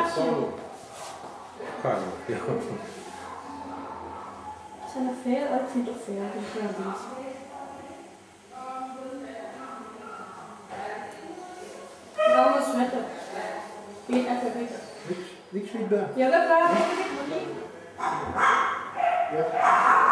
Paulo. Paulo, ja. Zijn er veel? Oh, ik vind toch veel. Ik vind het niet. Ja, anders met het. Weet even weten. Niks niet bij. Ja, dat waren we niet. Ja.